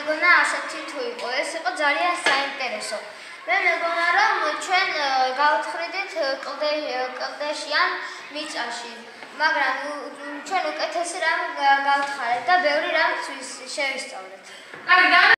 მეგონა ასეთი თუ იყო, ეს იყო ძალიან საინტერესო. მე მეგონა რომ ჩვენ გავთხრიდით კლდეშიან მიწაში, მაგრამ ჩვენ უკეთესი რამ გავთხარეთ და ბევრი რამ შევისწავლეთ.